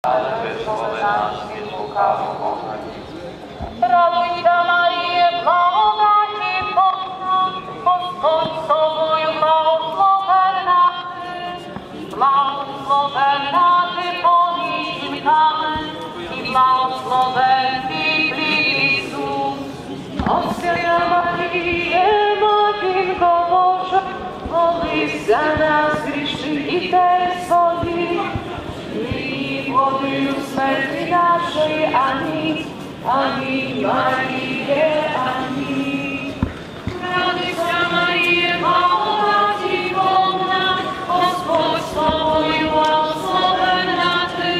Радуйся, Марія, благодаті повна, Господь з тобою, благословенна ти поміж жінками, і благословенний плід Ісус. Освята Марія, Матінко Божа, молись за нас, грішних дітей своїх, нині в годину смерті нашої. Амінь. Амінь, Маріє, амінь. Радуйся, Маріє, благодаті повна, Господь з тобою, благословенна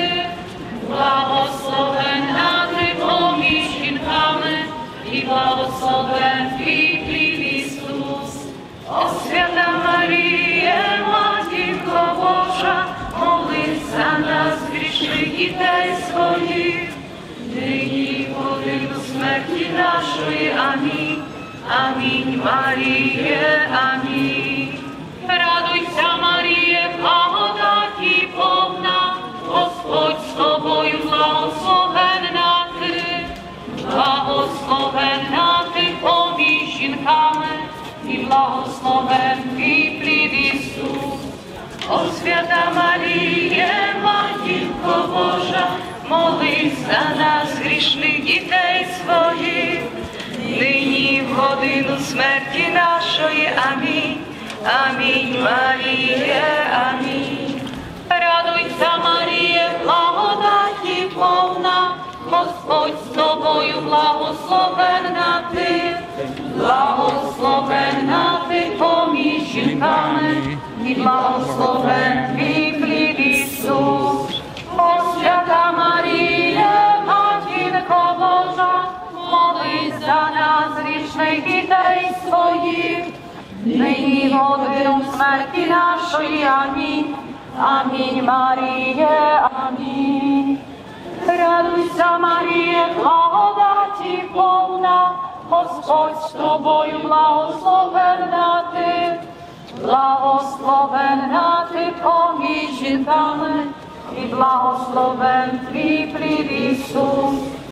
ти поміж жінками, і благословен твій плід Ісус. О, свята Маріє, Матінко Божа, молись за нас, грішних дітей своїх, нині в годину смерті нашої. Амінь. Амінь, Маріє, амінь. Радуйся, Маріє, благодаті повна, Господь з тобою, благословенна ти поміж жінками, і благословен твій плід Ісус. О, свята Маріє, Матінко Божа, молись за нас, грішних дітей своїх, нині в годину смерті нашої. Амінь. Амінь, Маріє, амінь. Радуйся, Маріє, благодаті повна, Господь з тобою, благословенна ти поміж жінками, і благословен твій плід Ісус. О, свята Марія, Матінко Божа, молись за нас, грішних дітей своїх, нині в годину смерті нашої. Амінь. Амінь, Маріє, амінь. Радуйся, Маріє, благодаті повна, Господь з тобою, благословенна ти поміж жінками, і благословен твій плід Ісус.